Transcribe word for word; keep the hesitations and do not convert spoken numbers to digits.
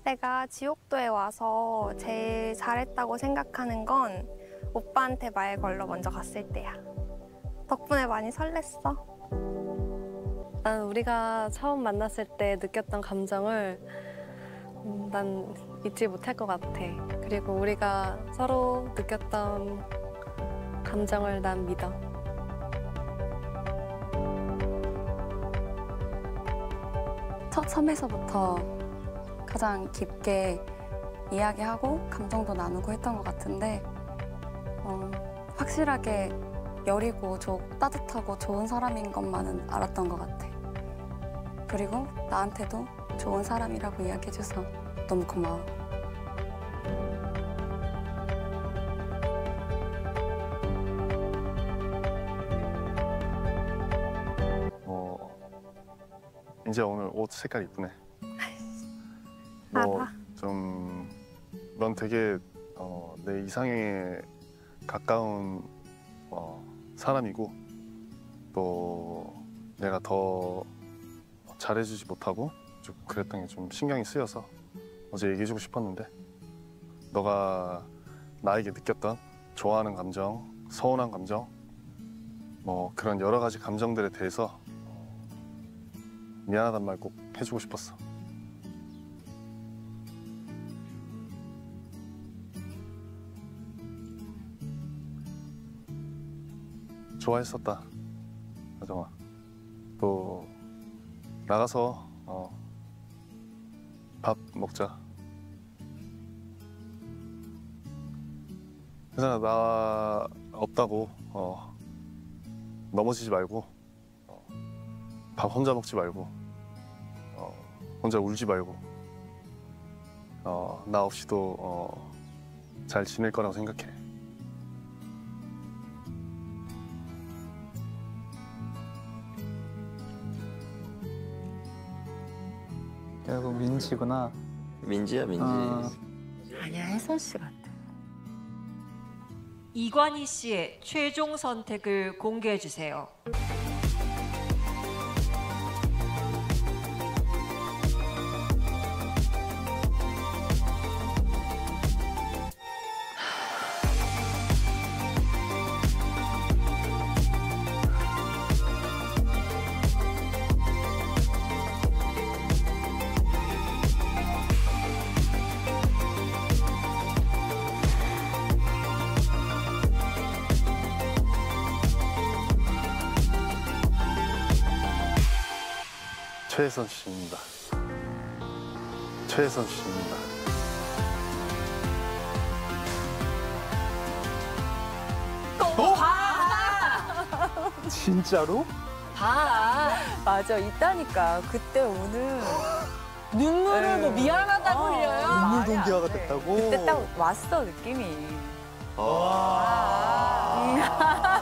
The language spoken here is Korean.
제가 지옥도에 와서 제일 잘했다고 생각하는 건 오빠한테 말 걸러 먼저 갔을 때야. 덕분에 많이 설렜어. 난 우리가 처음 만났을 때 느꼈던 감정을 음, 난 잊지 못할 것 같아. 그리고 우리가 서로 느꼈던 감정을 난 믿어. 첫 섬에서부터 가장 깊게 이야기하고 감정도 나누고 했던 것 같은데 어, 확실하게 여리고 조, 따뜻하고 좋은 사람인 것만은 알았던 것 같아. 그리고 나한테도 좋은 사람이라고 이야기해줘서 너무 고마워. 어, 이제 오늘 옷 색깔 이쁘네. 알아. 너 좀, 넌 되게 어, 내 이상형에 가까운 어, 사람이고 또 내가 더 잘해주지 못하고 좀 그랬던 게 좀 신경이 쓰여서 어제 얘기해주고 싶었는데 너가 나에게 느꼈던 좋아하는 감정, 서운한 감정 뭐 그런 여러 가지 감정들에 대해서 미안하단 말 꼭 해주고 싶었어. 좋아했었다, 하정아. 또 나가서 어, 밥 먹자. 괜찮아, 나 없다고 어, 넘어지지 말고 어, 밥 혼자 먹지 말고 어, 혼자 울지 말고 어, 나 없이도 어, 잘 지낼 거라고 생각해. 결국 민지구나. 민지야, 민지. 어. 아니야, 혜선 씨 같아. 이관희 씨의 최종 선택을 공개해 주세요. 최혜선 씨입니다. 최혜선 씨입니다. 또 봐! 진짜로? 봐. 맞아, 있다니까. 그때 오늘 눈물을 뭐 미안하다고 흘려요. 눈물 동기화가 됐다고? 그때 딱 왔어, 느낌이. 와.